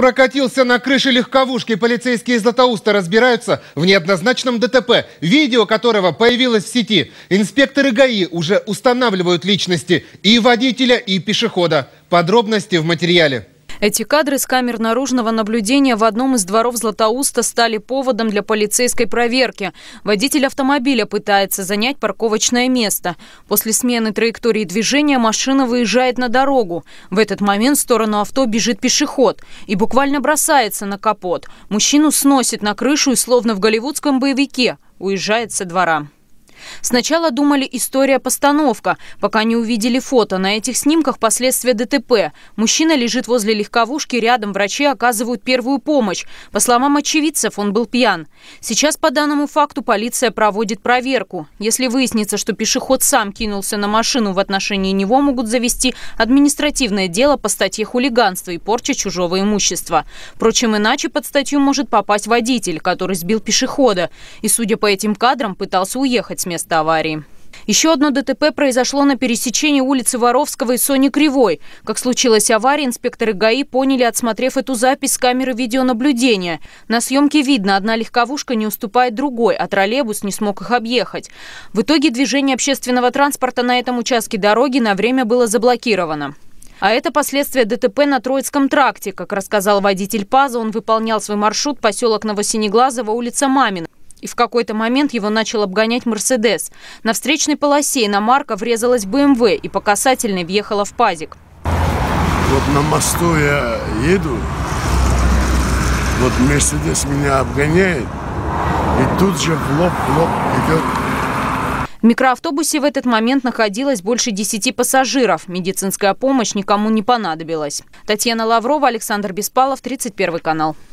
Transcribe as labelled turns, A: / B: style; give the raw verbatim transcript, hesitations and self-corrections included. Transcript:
A: Прокатился на крыше легковушки. Полицейские из Златоуста разбираются в неоднозначном ДТП, видео которого появилось в сети. Инспекторы ГАИ уже устанавливают личности и водителя, и пешехода. Подробности в материале.
B: Эти кадры с камер наружного наблюдения в одном из дворов Златоуста стали поводом для полицейской проверки. Водитель автомобиля пытается занять парковочное место. После смены траектории движения машина выезжает на дорогу. В этот момент в сторону авто бежит пешеход и буквально бросается на капот. Мужчину сносит на крышу и, словно в голливудском боевике, уезжает со двора. Сначала думали, история-постановка, пока не увидели фото. На этих снимках последствия ДТП. Мужчина лежит возле легковушки, рядом врачи оказывают первую помощь. По словам очевидцев, он был пьян. Сейчас по данному факту полиция проводит проверку. Если выяснится, что пешеход сам кинулся на машину, в отношении него могут завести административное дело по статье хулиганства и порча чужого имущества. Впрочем, иначе под статью может попасть водитель, который сбил пешехода. И, судя по этим кадрам, пытался уехать с места аварии. Еще одно ДТП произошло на пересечении улицы Воровского и Сони Кривой. Как случилась авария, инспекторы ГАИ поняли, отсмотрев эту запись с камеры видеонаблюдения. На съемке видно, одна легковушка не уступает другой, а троллейбус не смог их объехать. В итоге движение общественного транспорта на этом участке дороги на время было заблокировано. А это последствия ДТП на Троицком тракте. Как рассказал водитель ПАЗа, он выполнял свой маршрут поселок Новосинеглазово, улица Мамина. И в какой-то момент его начал обгонять «Мерседес». На встречной полосе иномарка врезалась в бэ эм вэ и по касательной въехала в пазик.
C: Вот на мосту я еду, вот «Мерседес» меня обгоняет, и тут же в лоб, в лоб идет.
B: В микроавтобусе в этот момент находилось больше десяти пассажиров. Медицинская помощь никому не понадобилась. Татьяна Лаврова, Александр Беспалов, тридцать первый канал.